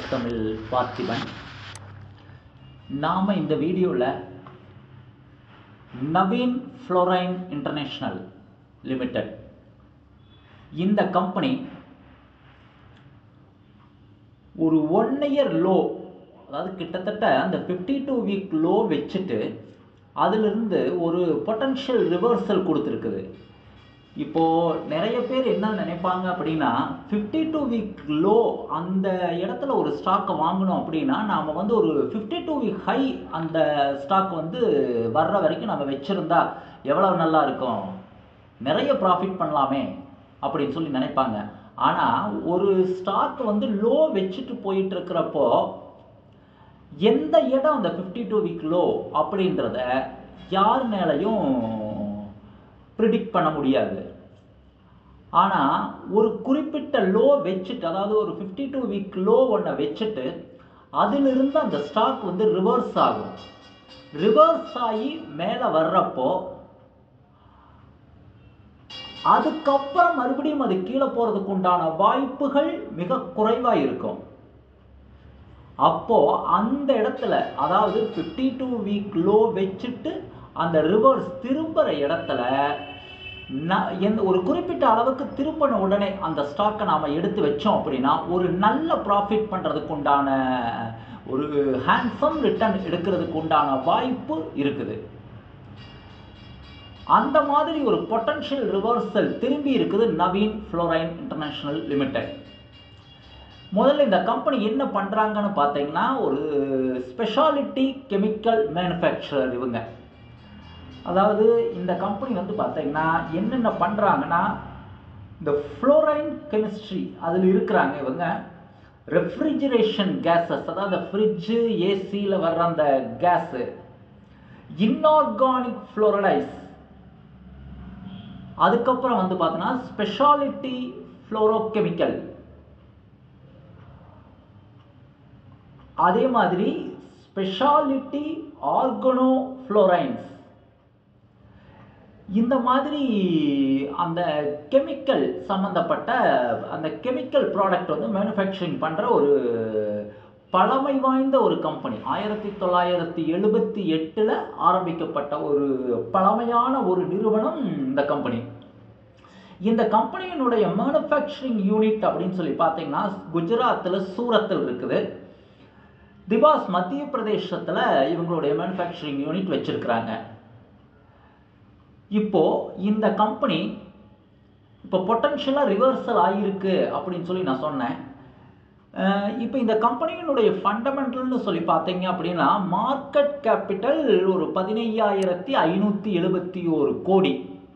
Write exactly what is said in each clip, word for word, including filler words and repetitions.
Tech Tamil Parthiban. நாம் இந்த வீடியோவில் நவீன் ஃப்ளோரைன் இன்டர்நேஷ்னல் லிமிடெட் இந்த கம்பெனி ஒரு ஒன் இயர் லோ, அதாவது கிட்டத்தட்ட அந்த ஃபிஃப்டி டூ வீக் லோ வச்சுட்டு அதிலிருந்து ஒரு பொட்டன்ஷியல் ரிவர்சல் கொடுத்துருக்குது. இப்போது நிறைய பேர் என்ன நினைப்பாங்க அப்படின்னா, ஃபிஃப்டி டூ வீக் லோ அந்த இடத்துல ஒரு ஸ்டாக்கை வாங்கணும் அப்படின்னா நாம் வந்து ஒரு ஃபிஃப்டி டூ வீக் ஹை அந்த ஸ்டாக் வந்து வர்ற வரைக்கும் நம்ம வச்சுருந்தா எவ்வளோ நல்லா இருக்கும், நிறைய ப்ராஃபிட் பண்ணலாமே அப்படின்னு சொல்லி நினைப்பாங்க. ஆனால் ஒரு ஸ்டாக் வந்து லோ வச்சுட்டு போயிட்டு இருக்கிறப்போ எந்த இடம் அந்த ஃபிஃப்டி டூ வீக் லோ அப்படின்றத யார் மேலேயும் ப்ரிடிக்ட் பண்ண முடியாது. ஆனால் ஒரு குறிப்பிட்ட லோ வச்சுட்டு, அதாவது ஒரு ஃபிஃப்டி டூ வீக் லோ ஒன்றை வச்சுட்டு அதிலிருந்து அந்த ஸ்டாக் வந்து ரிவர்ஸ் ஆகும். ரிவர்ஸ் ஆகி மேலே வர்றப்போ அதுக்கப்புறம் மறுபடியும் அது கீழே போகிறதுக்கு உண்டான வாய்ப்புகள் மிக குறைவாக இருக்கும். அப்போ அந்த இடத்துல, அதாவது ஃபிஃப்டி டூ வீக் லோ வச்சுட்டு அந்த ரிவர்ஸ் திரும்புகிற இடத்துல எந்த ஒரு குறிப்பிட்ட அளவுக்கு திரும்பின உடனே அந்த ஸ்டாக்கை நாம் எடுத்து வச்சோம் அப்படின்னா ஒரு நல்ல ப்ராஃபிட் பண்ணுறதுக்கு உண்டான ஒரு ஹேண்ட்ஸம் ரிட்டர்ன் எடுக்கிறதுக்கு உண்டான வாய்ப்பு இருக்குது. அந்த மாதிரி ஒரு பொட்டன்ஷியல் ரிவர்சல் திரும்பி இருக்குது நவீன் ஃப்ளோரைன் இன்டர்நேஷ்னல் லிமிடெட். முதல்ல இந்த கம்பெனி என்ன பண்ணுறாங்கன்னு பார்த்தீங்கன்னா, ஒரு ஸ்பெஷாலிட்டி கெமிக்கல் மேனுஃபேக்சரர் இவங்க. அதாவது இந்த கம்பெனி வந்து பார்த்தீங்கன்னா என்னென்ன பண்ணுறாங்கன்னா, இந்த ஃப்ளோரைன் கெமிஸ்ட்ரி அதில் இருக்கிறாங்க இவங்க. ரெஃப்ரிஜரேஷன் கேஸஸ், அதாவது ஃப்ரிட்ஜு ஏசியில் வர்ற அந்த கேஸு, இன்ஆர்கானிக் ஃப்ளோரைடைஸ், அதுக்கப்புறம் வந்து பார்த்தோன்னா ஸ்பெஷாலிட்டி ஃப்ளோரோகெமிக்கல், அதே மாதிரி ஸ்பெஷாலிட்டி ஆர்கனோ ஃப்ளோரைன்ஸ், இந்த மாதிரி அந்த கெமிக்கல் சம்மந்தப்பட்ட அந்த கெமிக்கல் ப்ராடக்ட் வந்து மேனுஃபேக்சரிங் பண்ணுற ஒரு பழமை வாய்ந்த ஒரு கம்பெனி. ஆயிரத்தி தொள்ளாயிரத்தி எழுபத்தி எட்டில் ஆரம்பிக்கப்பட்ட ஒரு பழமையான ஒரு நிறுவனம் இந்த கம்பெனி. இந்த கம்பெனியினுடைய மேனுஃபேக்சரிங் யூனிட் அப்படின்னு சொல்லி பார்த்தீங்கன்னா குஜராத்தில் சூரத்தில் இருக்குது. திவாஸ் மத்திய பிரதேசத்தில் இவங்களுடைய மேனுஃபேக்சரிங் யூனிட் வச்சிருக்கிறாங்க. இப்போ இந்த கம்பெனி இப்போ பொட்டன்ஷியலாக ரிவர்சல் ஆகியிருக்கு அப்படின்னு சொல்லி நான் சொன்னேன். இப்போ இந்த கம்பெனியினுடைய ஃபண்டமெண்டல்னு சொல்லி பார்த்தீங்க அப்படின்னா மார்க்கெட் கேபிட்டல் ஒரு பதினையாயிரத்தி ஐநூற்றி எழுபத்தி ஒரு கோடி.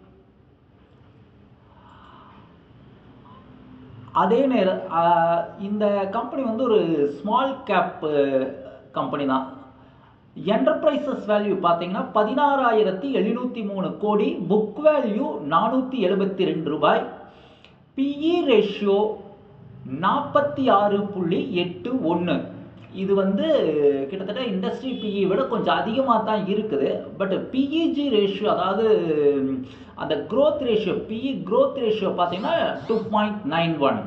அதே நேரம் இந்த கம்பெனி வந்து ஒரு ஸ்மால் கேப் கம்பெனி தான். என்டர்பிரைசஸ் வேல்யூ பார்த்தீங்கன்னா பதினாறாயிரத்தி எழுநூற்றி மூணு கோடி, புக் வேல்யூ நானூற்றி எழுபத்தி ரெண்டு ரூபாய், பிஇ ரேஷியோ நாற்பத்தி ஆறு புள்ளி எட்டு ஒன்று. இது வந்து கிட்டத்தட்ட இண்டஸ்ட்ரி பிஇ விட கொஞ்சம் அதிகமாக தான் இருக்குது. பட் பிஇஜி ரேஷியோ, அதாவது அந்த growth ratio, PE growth ratio பார்த்தீங்கன்னா டூ பாயிண்ட் நைன் ஒன்.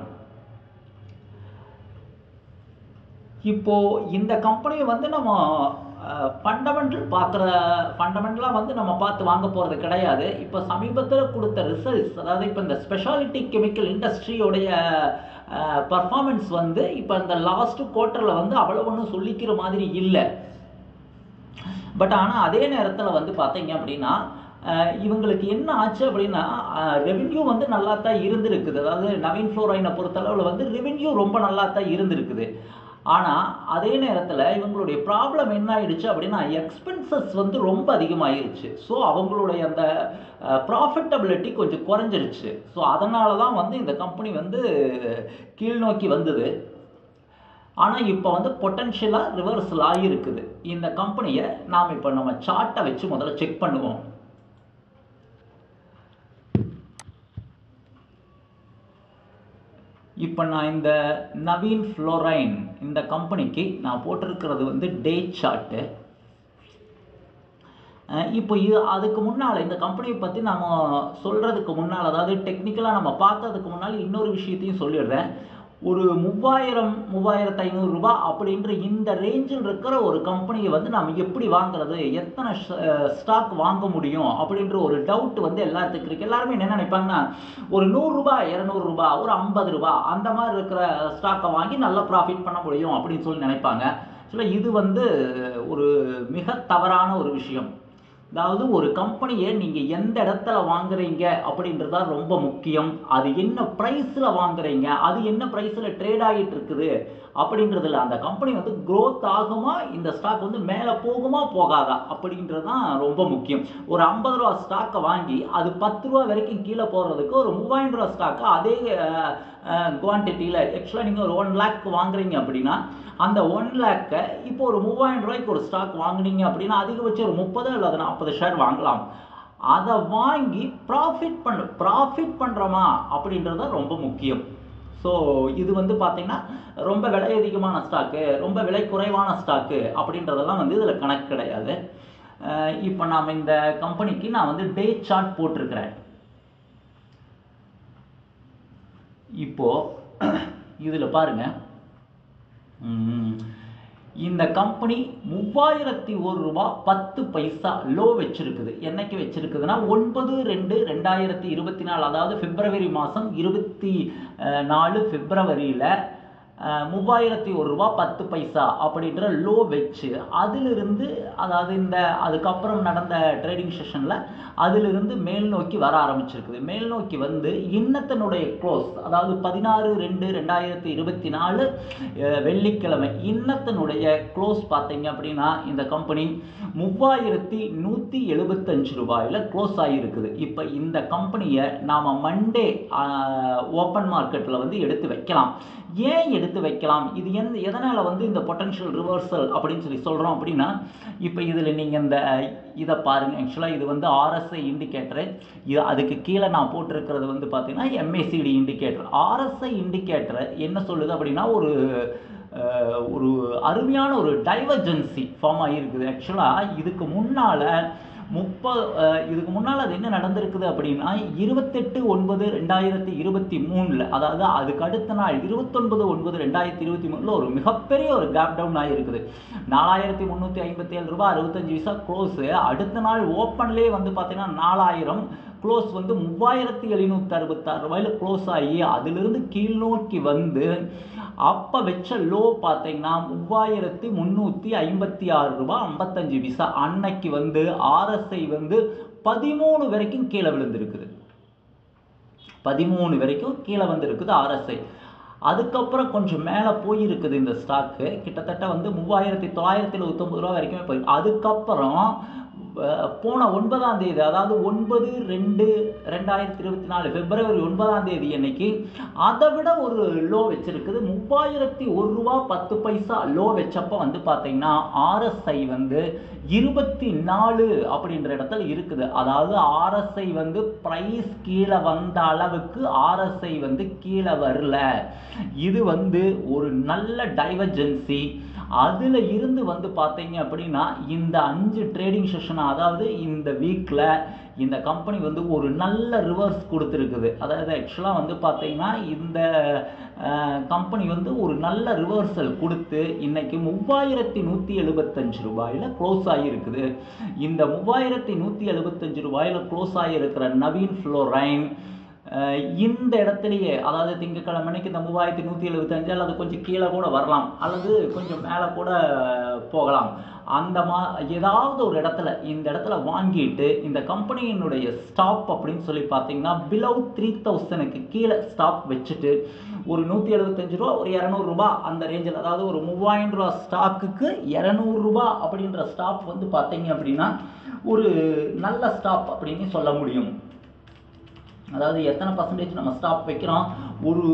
இப்போது இந்த கம்பெனியை வந்து நம்ம ஃபண்டமெண்டல் பார்க்குற ஃபண்டமெண்டலாக வந்து நம்ம பார்த்து வாங்க போகிறது கிடையாது. இப்போ சமீபத்தில் கொடுத்த ரிசல்ட்ஸ், அதாவது இப்போ இந்த ஸ்பெஷாலிட்டி கெமிக்கல் இண்டஸ்ட்ரியோடைய பர்ஃபார்மன்ஸ் வந்து இப்போ இந்த லாஸ்ட் குவார்ட்டரில் வந்து அவ்வளோ ஒன்றும் சொல்லிக்கிற மாதிரி இல்லை. பட் ஆனால் அதே நேரத்தில் வந்து பார்த்தீங்க அப்படின்னா இவங்களுக்கு என்ன ஆச்சு அப்படின்னா ரெவென்யூ வந்து நல்லா தான் இருந்திருக்குது. அதாவது நவீன் ஃப்ளோரைனை பொறுத்தளவில் வந்து ரெவென்யூ ரொம்ப நல்லா தான் இருந்திருக்குது. ஆனால் அதே நேரத்தில் இவங்களுடைய ப்ராப்ளம் என்ன ஆயிடுச்சு அப்படின்னா எக்ஸ்பென்சஸ் வந்து ரொம்ப அதிகமாகிருச்சு. ஸோ அவங்களுடைய அந்த ப்ராஃபிட்டபிலிட்டி கொஞ்சம் குறைஞ்சிருச்சு. ஸோ அதனால தான் வந்து இந்த கம்பெனி வந்து கீழ் நோக்கி வந்தது. ஆனால் இப்போ வந்து பொட்டன்ஷியலாக ரிவர்சல் ஆகியிருக்குது. இந்த கம்பெனியை நாம் இப்போ நம்ம சார்ட்டை வச்சு முதல்ல செக் பண்ணுவோம். இப்போ நான் இந்த நவீன் ஃப்ளோரைன் இந்த கம்பெனிக்கு நான் போட்டிருக்கிறது வந்து டே சார்ட்டு. இப்போ இது அதுக்கு முன்னால் இந்த கம்பெனியை பற்றி நம்ம சொல்கிறதுக்கு முன்னால், அதாவது டெக்னிக்கலாக நம்ம பார்த்ததுக்கு முன்னால் இன்னொரு விஷயத்தையும் சொல்லிடுறேன். ஒரு மூவாயிரம் மூவாயிரத்து ஐநூறு ரூபாய் அப்படின்ற இந்த ரேஞ்சில் இருக்கிற ஒரு கம்பெனியை வந்து நம்ம எப்படி வாங்குறது, எத்தனை ஸ்டாக் வாங்க முடியும் அப்படின்ற ஒரு டவுட் வந்து எல்லாத்துக்கும் இருக்கு. எல்லாருமே என்ன நினைப்பாங்கன்னா, ஒரு நூறு ரூபாய் இருநூறு ரூபாய் ஒரு ஐம்பது ரூபாய் அந்த மாதிரி இருக்கிற ஸ்டாக்கை வாங்கி நல்லா ப்ராஃபிட் பண்ண முடியும் அப்படின்னு சொல்லி நினைப்பாங்க. ஸோ இது வந்து ஒரு மிக தவறான ஒரு விஷயம். அதாவது ஒரு கம்பெனியை நீங்கள் எந்த இடத்துல வாங்குறீங்க அப்படின்றது தான் ரொம்ப முக்கியம். அது என்ன ப்ரைஸில் வாங்குறீங்க, அது என்ன ப்ரைஸில் ட்ரேட் ஆகிட்டு இருக்குது அப்படின்றதுல அந்த கம்பெனி வந்து க்ரோத் ஆகுமா, இந்த ஸ்டாக் வந்து மேலே போகுமா போகாதா அப்படின்றது தான் ரொம்ப முக்கியம். ஒரு ஐம்பது ரூபா ஸ்டாக்கை வாங்கி அது பத்து ரூபா வரைக்கும் கீழே போகிறதுக்கு ஒரு மூவாயிரம் ரூபா ஸ்டாக்கை அதே குவான்டிட்டியில் ஆக்சுவலாக நீங்கள் ஒரு ஒன் லேக் வாங்குறீங்க அப்படின்னா அந்த ஒன் லேக்கை இப்போ ஒரு மூவாயிரம் ரூபாய்க்கு ஒரு ஸ்டாக் வாங்கினீங்க அப்படின்னா அதிகபட்சம் ஒரு முப்பது அல்லது நாற்பது ஷேர் வாங்கலாம். அதை வாங்கி ப்ராஃபிட் பண்ண ப்ராஃபிட் பண்ணுறோமா அப்படின்றது ரொம்ப முக்கியம். ஸோ இது வந்து பார்த்தீங்கன்னா ரொம்ப விலை அதிகமான ஸ்டாக்கு, ரொம்ப விலை குறைவான ஸ்டாக்கு அப்படின்றதெல்லாம் வந்து இதில் கணக்கு கிடையாது. இப்போ நாம் இந்த கம்பெனிக்கு நான் வந்து டே சார்ட் போட்டிருக்கிறேன். இப்போ இதில் பாருங்க, இந்த கம்பெனி மூவாயிரத்தி ஒரு ரூபா பத்து பைசா லோ வச்சிருக்குது. என்னைக்கு வச்சிருக்குதுன்னா ஒன்பது ரெண்டு ரெண்டாயிரத்தி இருபத்தி நாலு அதாவது பிப்ரவரி மாதம் இருபத்தி நாலு பிப்ரவரியில் மூவாயிரத்தி ஒரு ரூபா பத்து பைசா அப்படின்ற லோ வச்சு அதிலிருந்து அதாவது இந்த அதுக்கப்புறம் நடந்த ட்ரேடிங் செஷனில் அதிலிருந்து மேல் நோக்கி வர ஆரம்பிச்சிருக்குது. மேல் நோக்கி வந்து இன்னத்தினுடைய க்ளோஸ் அதாவது பதினாறு ரெண்டு ரெண்டாயிரத்தி இருபத்தி நாலு வெள்ளிக்கிழமை இன்னத்தினுடைய க்ளோஸ் பார்த்தீங்க அப்படின்னா இந்த கம்பெனி மூவாயிரத்தி நூற்றி எழுபத்தஞ்சு ரூபாயில் க்ளோஸ் ஆகியிருக்குது. இப்போ இந்த கம்பெனியை நாம் மண்டே ஓப்பன் மார்க்கெட்டில் வந்து எடுத்து வைக்கலாம். ஏன் எடுத்து வைக்கலாம், இது எந்த எதனால் வந்து இந்த பொட்டன்ஷியல் ரிவர்சல் அப்படின்னு சொல்லி சொல்கிறோம் அப்படின்னா, இப்போ இதில் நீங்கள் இந்த இதை பாருங்கள். ஆக்சுவலாக இது வந்து ஆர்எஸ்ஐ இண்டிகேட்டரு, இது அதுக்கு கீழே நான் போட்டிருக்கிறது வந்து பார்த்தீங்கன்னா எம்ஏசிடி இண்டிகேட்டர். ஆர்எஸ்ஐ இண்டிகேட்டரை என்ன சொல்லுது அப்படின்னா ஒரு ஒரு அருமையான ஒரு டைவர்ஜென்சி ஃபார்ம் ஆகியிருக்குது. ஆக்சுவலாக இதுக்கு முன்னால் முப்பது இதுக்கு முன்னால் அது என்ன நடந்திருக்குது அப்படின்னா இருபத்தெட்டு ஒன்பது ரெண்டாயிரத்தி இருபத்தி மூணில் அதாவது அதுக்கு அடுத்த நாள் இருபத்தொன்பது ஒன்பது ரெண்டாயிரத்தி இருபத்தி மூணில் ஒரு மிகப்பெரிய ஒரு கேப் டவுன் ஆகிருக்குது. நாலாயிரத்தி முந்நூற்றி ஐம்பத்தி ஏழு ரூபாய் அறுபத்தஞ்சு பைசா க்ளோஸு. அடுத்த நாள் ஓப்பன்லேயே வந்து பார்த்தீங்கன்னா நாலாயிரம் க்ளோஸ் வந்து மூவாயிரத்தி எழுநூற்றி அறுபத்தாறு ரூபாயில் க்ளோஸ் ஆகி அதிலிருந்து கீழ் நோக்கி வந்து அப்போ வச்ச லோ பார்த்தீங்கன்னா மூவாயிரத்தி முந்நூற்றி ஐம்பத்தி ஆறு ரூபாய் ஐம்பத்தஞ்சு பைசா. அன்னைக்கு வந்து ஆர்எஸ்ஐ வந்து பதிமூணு வரைக்கும் கீழே விழுந்திருக்குது. பதிமூணு வரைக்கும் கீழே வந்திருக்குது ஆர்எஸ்ஐ. அதுக்கப்புறம் கொஞ்சம் மேலே போயிருக்குது இந்த ஸ்டாக்கு, கிட்டத்தட்ட வந்து மூவாயிரத்தி தொள்ளாயிரத்தி எழுபத்தொம்பது ரூபா வரைக்குமே போயிருக்கு. அதுக்கப்புறம் போன ஒன்பதாம் தேதி அதாவது ஒன்பது ரெண்டு ரெண்டாயிரத்தி இருபத்தி நாலு பிப்ரவரி ஒன்பதாம் தேதி அன்னைக்கு அதை விட ஒரு லோ வச்சிருக்குது. மூவாயிரத்தி ஒரு ரூபா பத்து பைசா லோ வச்சப்போ வந்து பார்த்தீங்கன்னா ஆர்எஸ்ஐ வந்து இருபத்தி நாலு அப்படின்ற இடத்துல இருக்குது. அதாவது ஆர்எஸ்ஐ வந்து ப்ரைஸ் கீழே வந்த அளவுக்கு ஆர்எஸ்ஐ வந்து கீழே வரல. இது வந்து ஒரு நல்ல டைவர்ஜென்சி. அதில் இருந்து வந்து பார்த்தீங்க அப்படின்னா இந்த அஞ்சு ட்ரேடிங் செஷன் அதாவது இந்த வீக்கில் இந்த கம்பெனி வந்து ஒரு நல்ல ரிவர்ஸ் கொடுத்துருக்குது. அதாவது ஆக்சுவலாக வந்து பார்த்தீங்கன்னா இந்த கம்பெனி வந்து ஒரு நல்ல ரிவர்சல் கொடுத்து இன்னைக்கு மூவாயிரத்தி நூற்றி எழுபத்தஞ்சு ரூபாயில் க்ளோஸ் ஆகியிருக்குது. இந்த மூவாயிரத்தி நூற்றி எழுபத்தஞ்சு ரூபாயில் க்ளோஸ் ஆகியிருக்கிற நவீன் ஃப்ளோரைன் இந்த இடத்துலையே அதாவது திங்கக்கிழமைக்கு இந்த மூவாயிரத்தி நூற்றி எழுபத்தஞ்சு அல்லது கொஞ்சம் கீழே கூட வரலாம் அல்லது கொஞ்சம் மேலே கூட போகலாம். அந்த மா ஏதாவது ஒரு இடத்துல இந்த இடத்துல வாங்கிட்டு இந்த கம்பெனியினுடைய ஸ்டாப் அப்படின்னு சொல்லி பார்த்தீங்கன்னா பிலோ த்ரீ தௌசண்ட்க்கு கீழே ஸ்டாப் வச்சுட்டு ஒரு நூற்றி எழுபத்தஞ்சு ரூபா ஒரு இரநூறுபா அந்த ரேஞ்சில் அதாவது ஒரு மூவாயிரம் ரூபா ஸ்டாக்குக்கு இரநூறுபா அப்படின்ற ஸ்டாப் வந்து பார்த்தீங்க அப்படின்னா ஒரு நல்ல ஸ்டாப் அப்படின்னு சொல்ல முடியும். அதாவது எத்தனை பர்சன்டேஜ் நம்ம ஸ்டாப் வைக்கிறோம், ஒரு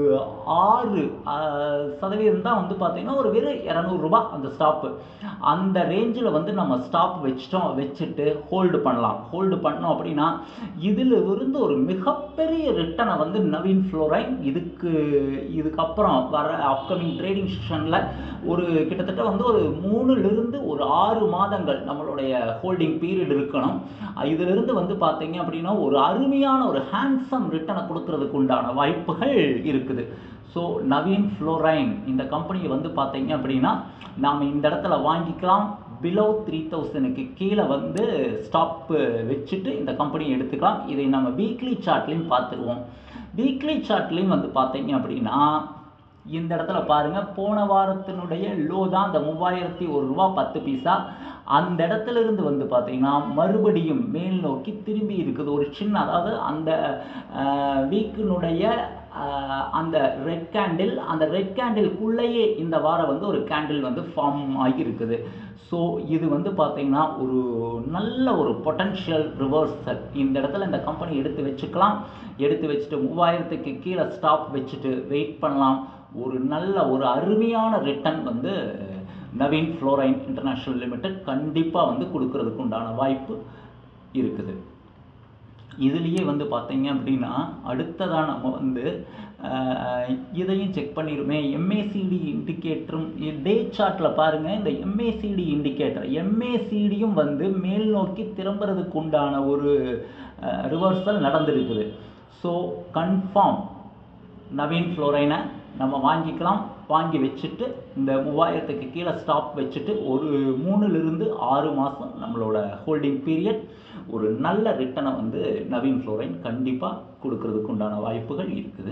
ஆறு சதவீதம் தான் வந்து பார்த்தீங்கன்னா ஒரு வெறும் இரநூறுபா அந்த ஸ்டாப்பு. அந்த ரேஞ்சில் வந்து நம்ம ஸ்டாப் வச்சிட்டோம் வச்சுட்டு ஹோல்டு பண்ணலாம். ஹோல்டு பண்ணோம் அப்படின்னா இதில் இருந்து ஒரு மிகப்பெரிய ரிட்டனை வந்து நவீன் ஃப்ளோரைன் இதுக்கு இதுக்கப்புறம் வர அப்கமிங் ட்ரேடிங் செஷனில் ஒரு கிட்டத்தட்ட வந்து ஒரு மூணுலேருந்து ஒரு ஆறு மாதங்கள் நம்மளுடைய ஹோல்டிங் பீரியட் இருக்கணும். இதிலிருந்து வந்து பார்த்தீங்க அப்படின்னா ஒரு அருமையான ஒரு ஹேண்ட்ஸம் ரிட்டனை கொடுக்கறதுக்கு உண்டான வாய்ப்புகள் இருக்குது. ஸோ நவீன் ஃப்ளோரைன் இந்த கம்பெனியை வந்து பார்த்தீங்க அப்படின்னா நாம் இந்த இடத்துல வாங்கிக்கலாம். பிலோ த்ரீ தௌசண்ட்க்கு கீழே வந்து ஸ்டாப் வச்சுட்டு இந்த கம்பெனியை எடுத்துக்கலாம். இதை நம்ம வீக்லி சார்ட்லையும் பார்த்துருவோம். வீக்லி சார்ட்லையும் வந்து பார்த்தீங்க அப்படின்னா இந்த இடத்துல பாருங்கள், போன வாரத்தினுடைய லோ தான் அந்த மூவாயிரத்தி ஒரு ரூபா பத்து பைசா. அந்த இடத்துல இருந்து வந்து பார்த்தீங்கன்னா மறுபடியும் மேல் நோக்கி திரும்பி இருக்குது ஒரு சின்ன, அதாவது அந்த வீக்கினுடைய அந்த ரெட் கேண்டில், அந்த ரெட் கேண்டிலுக்குள்ளேயே இந்த வாரம் வந்து ஒரு கேண்டில் வந்து ஃபார்ம் ஆகி இருக்குது. ஸோ இது வந்து பார்த்தீங்கன்னா ஒரு நல்ல ஒரு பொட்டன்ஷியல் ரிவர்சல். இந்த இடத்துல இந்த கம்பெனி எடுத்து வச்சுக்கலாம். எடுத்து வச்சுட்டு மூவாயிரத்துக்கு கீழே ஸ்டாப் வச்சுட்டு வெயிட் பண்ணலாம். ஒரு நல்ல ஒரு அருமையான ரிட்டர்ன் வந்து நவீன் ஃப்ளோரைன் இன்டர்நேஷ்னல் லிமிடெட் கண்டிப்பாக வந்து கொடுக்கறதுக்கு உண்டான வாய்ப்பு இருக்குது. இதுலேயே வந்து பார்த்தீங்க அப்படின்னா அடுத்ததாக நம்ம வந்து இதையும் செக் பண்ணிடுமே. எம்ஏசிடி இண்டிகேட்டரும் டே சார்ட்டில் பாருங்கள், இந்த எம்ஏசிடி இண்டிகேட்டர் எம்ஏசிடியும் வந்து மேல் நோக்கி திரும்புறதுக்கு உண்டான ஒரு ரிவர்சல் நடந்திருக்குது. ஸோ கன்ஃபார்ம் நவீன் ஃப்ளோரைனை நம்ம வாங்கிக்கலாம். வாங்கி வச்சுட்டு இந்த மூவாயிரத்துக்கு கீழே ஸ்டாப் வச்சுட்டு ஒரு மூணுலேருந்து ஆறு மாதம் நம்மளோட ஹோல்டிங் பீரியட் ஒரு நல்ல ரிட்டனை வந்து நவீன் ஃப்ளோரைன் கண்டிப்பாக கொடுக்கறதுக்கு உண்டான வாய்ப்புகள் இருக்குது.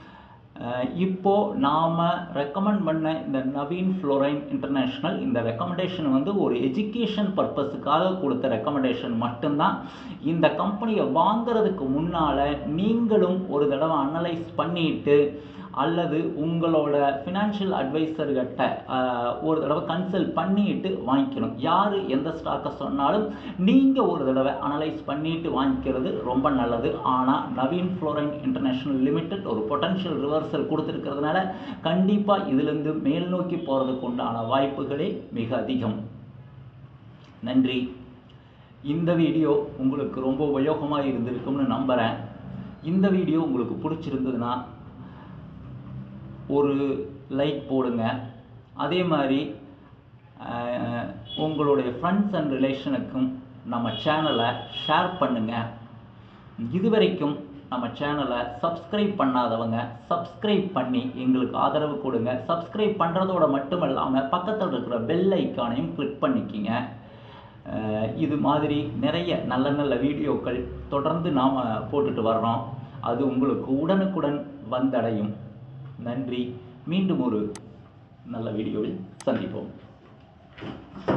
இப்போது நாம் ரெக்கமெண்ட் பண்ண இந்த நவீன் ஃப்ளோரைன் இன்டர்நேஷ்னல் இந்த ரெக்கமெண்டேஷன் வந்து ஒரு எஜுகேஷன் பர்பஸுக்காக கொடுத்த ரெக்கமெண்டேஷன் மட்டும்தான். இந்த கம்பெனியை வாங்கிறதுக்கு முன்னால் நீங்களும் ஒரு தடவை அனலைஸ் பண்ணிவிட்டு அல்லது உங்களோட ஃபினான்ஷியல் அட்வைசர்கிட்ட ஒரு தடவை கன்சல்ட் பண்ணிட்டு வாங்கிக்கணும். யார் எந்த ஸ்டாக்கை சொன்னாலும் நீங்கள் ஒரு தடவை அனலைஸ் பண்ணிட்டு வாங்கிக்கிறது ரொம்ப நல்லது. ஆனால் நவீன் ஃப்ளோரைன் இன்டர்நேஷ்னல் லிமிடெட் ஒரு பொட்டன்ஷியல் ரிவர்சல் கொடுத்துருக்கிறதுனால கண்டிப்பாக இதிலிருந்து மேல் நோக்கி போகிறதுக்கு உண்டான வாய்ப்புகளே மிக அதிகம். நன்றி. இந்த வீடியோ உங்களுக்கு ரொம்ப உபயோகமாக இருந்திருக்கும்னு நம்புகிறேன். இந்த வீடியோ உங்களுக்கு பிடிச்சிருந்ததுன்னா ஒரு லைக் போடுங்க. அதே மாதிரி உங்களுடைய ஃப்ரெண்ட்ஸ் அண்ட் ரிலேஷனுக்கும் நம்ம சேனலை ஷேர் பண்ணுங்கள். இதுவரைக்கும் நம்ம சேனலை சப்ஸ்கிரைப் பண்ணாதவங்க சப்ஸ்கிரைப் பண்ணி எங்களுக்கு ஆதரவு கொடுங்க. சப்ஸ்கிரைப் பண்ணுறதோட மட்டும் இல்லாமல் பக்கத்தில் இருக்கிற பெல் ஐக்கானையும் கிளிக் பண்ணிக்கிங்க. இது மாதிரி நிறைய நல்ல நல்ல வீடியோக்கள் தொடர்ந்து நாம் போட்டுட்டு வர்றோம். அது உங்களுக்கு உடனுக்குடன் வந்தடையும். நன்றி. மீண்டும் ஒரு நல்ல வீடியோவில் சந்திப்போம்.